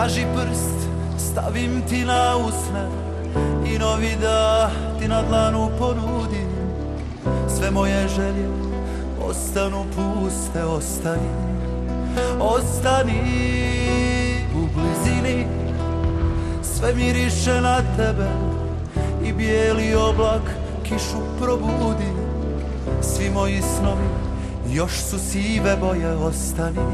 Traži prst, stavim ti na usne i novi dah ti na dlanu ponudim. Sve moje želje ostanu puste, ostani, ostani u blizini. Sve miriše na tebe i bijeli oblak kišu probudi. Svi moji snovi još su sive boje, ostani,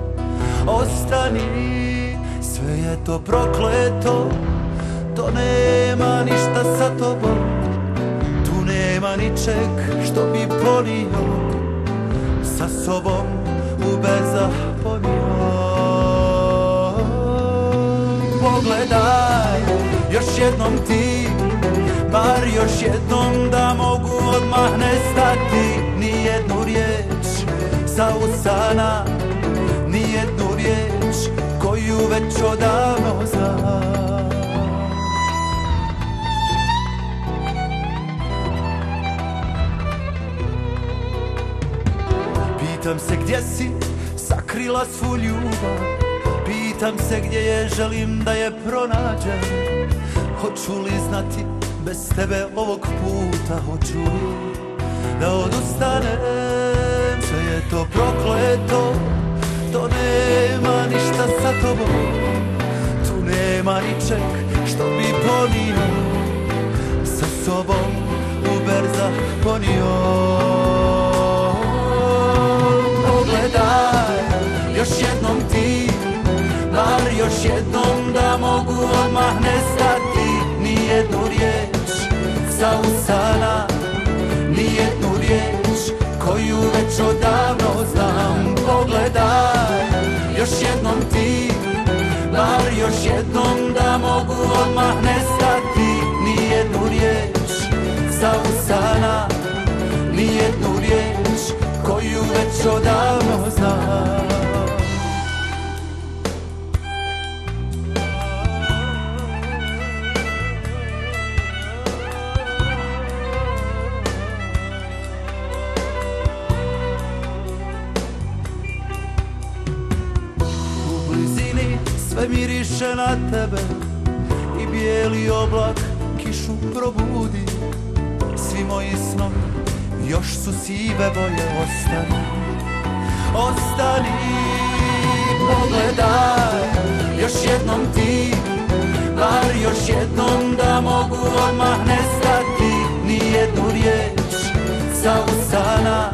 ostani. Sve je to prokleto, to nema ništa sa tobom. Tu nema ničeg što bi ponio, sa sobom u bezaponio. Pogledaj još jednom ti, bar još jednom da mogu odmah nestati. Nijednu riječ sa usana, nijednu riječ koju već odavno znam. Pitam se gdje si sakrila svu ljubav, pitam se gdje je, želim da je pronađem. Hoću li znati bez tebe ovog puta, hoću li da odustanem? Sve je to prokleto, to nema ništa sa tobom. Tu nema ničeg što bi ponio, sa sobom u berzah ponio. Pogledaj još jednom ti, bar još jednom da mogu odmah nestati. Nijednu riječ sa usana, nijednu riječ koju već odavno znam. Pogledaj još jednom ti, bar još jednom da mogu odmah nestati. Nijednu riječ sa usana, nijednu riječ koju već odavno znam. Sve miriše na tebe i bijeli oblak kišu probudi. Svi moji snovi još su sive boje, ostani, ostani. Pogledaj još jednom ti, bar još jednom da mogu odmah nestati. Nijednu riječ sa usana,